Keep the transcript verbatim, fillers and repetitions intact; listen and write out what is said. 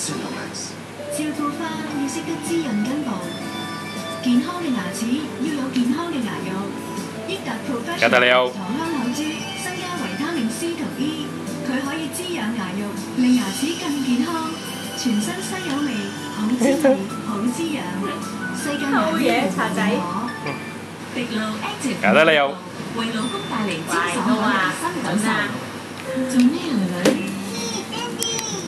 照顧花要識得滋潤根部，健康嘅牙齒要有健康嘅牙肉。益達 Professional 糖香口珠，增加維他命 C 同 E， 佢可以滋養牙肉，令牙齒更健康。全身西柚味，好滋味，好滋養。世界牙醫茶仔，滴露 Active 搞得你有為老公帶嚟清爽可人新感受。做咩啊，女女？